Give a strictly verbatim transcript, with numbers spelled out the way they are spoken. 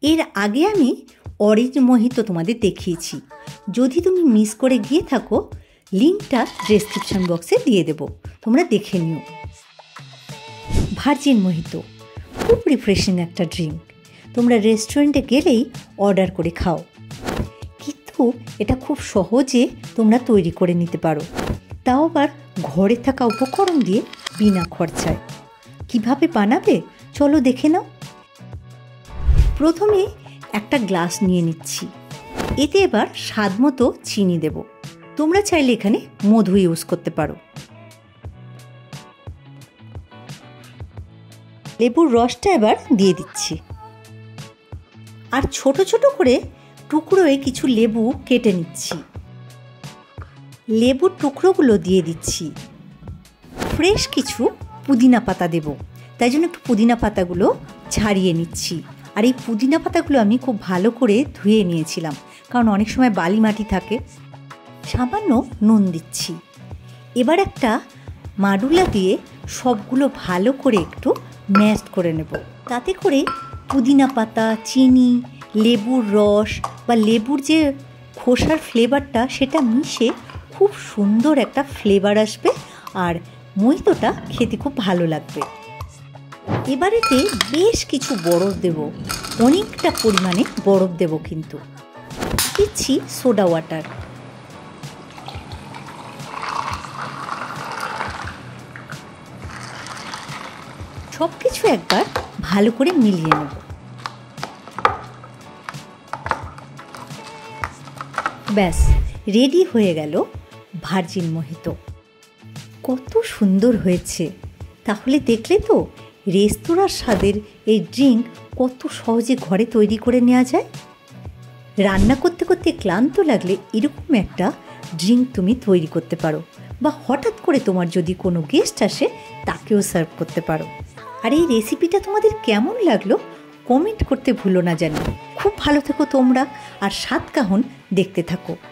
এর আগে আমি অরেঞ্জ মোহিতো তোমাদের দেখিয়েছি। যদি তুমি মিস করে গিয়ে থাকো, লিঙ্কটা ডেসক্রিপশন বক্সে দিয়ে দেব, তোমরা দেখে নিও। ভার্জিন মোহিতো খুব রিফ্রেশিং একটা ড্রিঙ্ক। তোমরা রেস্টুরেন্টে গেলেই অর্ডার করে খাও, কিন্তু এটা খুব সহজে তোমরা তৈরি করে নিতে পারো, তাও আবার ঘরে থাকা উপকরণ দিয়ে বিনা খরচায়। কিভাবে বানাবে চলো দেখে নাও। প্রথমে একটা গ্লাস নিয়ে নিচ্ছি, এতে এবার স্বাদ মতো চিনি দেব। তোমরা চাইলে এখানে মধু ইউজ করতে পারো। লেবুর রসটা এবার দিয়ে দিচ্ছি, আর ছোট ছোট করে টুকরোয় কিছু লেবু কেটে নিচ্ছি। লেবুর টুকরোগুলো দিয়ে দিচ্ছি। ফ্রেশ কিছু পুদিনা পাতা দেব, তাই জন্য একটু পুদিনা পাতাগুলো ছাড়িয়ে নিচ্ছি। আর এই পুদিনা পাতাগুলো আমি খুব ভালো করে ধুয়ে নিয়েছিলাম, কারণ অনেক সময় বালি মাটি থাকে। সামান্য নুন দিচ্ছি। এবার একটা মাডুলা দিয়ে সবগুলো ভালো করে একটু ম্যাশ করে নেব। তাতে করে পুদিনা পাতা, চিনি, লেবুর রস বা লেবুর যে খোসার ফ্লেভারটা সেটা মিশে খুব সুন্দর একটা ফ্লেভার আসবে, আর মোহিতোটা খেতে খুব ভালো লাগবে। এবারেতে বেশ কিছু বরফ দেব, অনেকটা পরিমাণে বরফ দেব। কিন্তু দিচ্ছি সোডা ওয়াটার। সব কিছু একবার ভালো করে মিলিয়ে নেব। ব্যাস রেডি হয়ে গেল ভার্জিন মোহিতো। কত সুন্দর হয়েছে! তাহলে দেখলে তো রেস্তোরাঁর স্বাদের এই ড্রিঙ্ক কত সহজে ঘরে তৈরি করে নেওয়া যায়। রান্না করতে করতে ক্লান্ত লাগলে এরকম একটা ড্রিঙ্ক তুমি তৈরি করতে পারো, বা হঠাৎ করে তোমার যদি কোনো গেস্ট আসে তাকেও সার্ভ করতে পারো। আর এই রেসিপিটা তোমাদের কেমন লাগলো কমেন্ট করতে ভুলো না জানি। খুব ভালো থেকো তোমরা, আর সাতকাহন দেখতে থাকো।